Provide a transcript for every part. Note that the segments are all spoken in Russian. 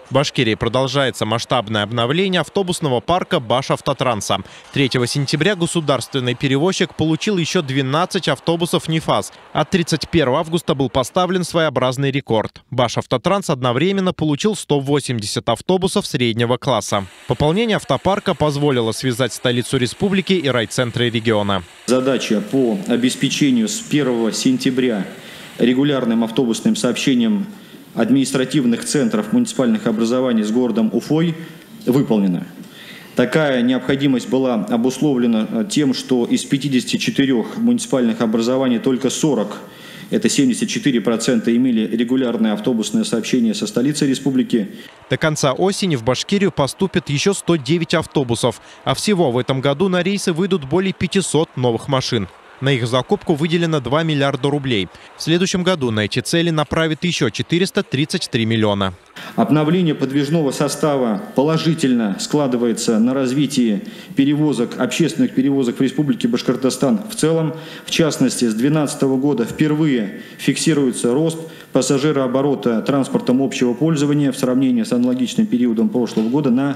В Башкирии продолжается масштабное обновление автобусного парка Башавтотранса. 3 сентября государственный перевозчик получил еще 12 автобусов НИФАС. А 31 августа был поставлен своеобразный рекорд. Башавтотранс одновременно получил 180 автобусов среднего класса. Пополнение автопарка позволило связать столицу республики и райцентры региона. Задача по обеспечению с 1 сентября регулярным автобусным сообщением административных центров муниципальных образований с городом Уфой выполнена. Такая необходимость была обусловлена тем, что из 54 муниципальных образований только 40, это 74%, имели регулярное автобусное сообщение со столицей республики. До конца осени в Башкирию поступит еще 109 автобусов, а всего в этом году на рейсы выйдут более 500 новых машин. На их закупку выделено 2 миллиарда рублей. В следующем году на эти цели направят еще 433 миллиона. Обновление подвижного состава положительно складывается на развитии перевозок, общественных перевозок в Республике Башкортостан в целом. В частности, с 2012 года впервые фиксируется рост пассажирооборота транспортом общего пользования в сравнении с аналогичным периодом прошлого года на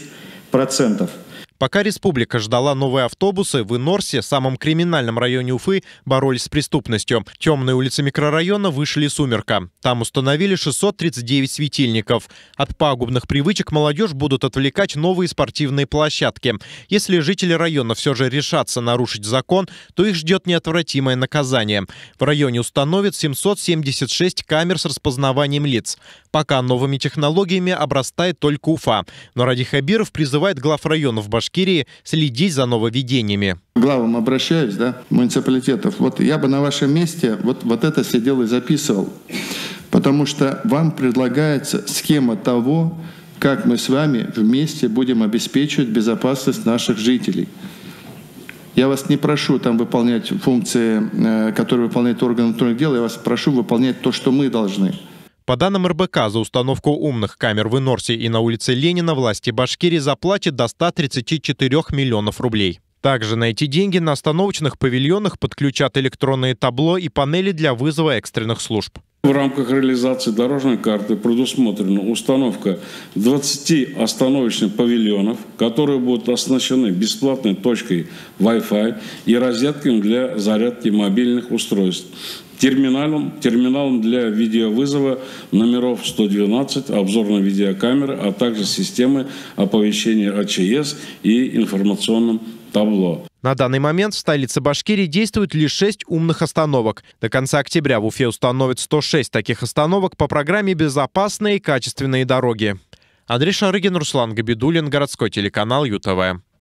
6%. Пока республика ждала новые автобусы, в Инорсе, самом криминальном районе Уфы, боролись с преступностью. Темные улицы микрорайона вышли из сумерка. Там установили 639 светильников. От пагубных привычек молодежь будут отвлекать новые спортивные площадки. Если жители района все же решатся нарушить закон, то их ждет неотвратимое наказание. В районе установят 776 камер с распознаванием лиц. Пока новыми технологиями обрастает только Уфа. Но Ради Хабиров призывает глав районов Башкирии следить за нововведениями. К главам обращаюсь, муниципалитетов. Вот я бы на вашем месте вот это сидел и записывал. Потому что вам предлагается схема того, как мы с вами вместе будем обеспечивать безопасность наших жителей. Я вас не прошу там выполнять функции, которые выполняют органы внутренних дел. Я вас прошу выполнять то, что мы должны. По данным РБК, за установку умных камер в Инорсе и на улице Ленина власти Башкирии заплатят до 134 миллионов рублей. Также на эти деньги на остановочных павильонах подключат электронные табло и панели для вызова экстренных служб. В рамках реализации дорожной карты предусмотрена установка 20 остановочных павильонов, которые будут оснащены бесплатной точкой Wi-Fi и розетками для зарядки мобильных устройств, терминалом для видеовызова номеров 112, обзорной видеокамеры, а также системы оповещения АЧС и информационным табло. На данный момент в столице Башкирии действует лишь 6 умных остановок. До конца октября в Уфе установят 106 таких остановок по программе «Безопасные и качественные дороги». Андрей Шарыгин, Руслан Габидуллин, городской телеканал ЮТВ.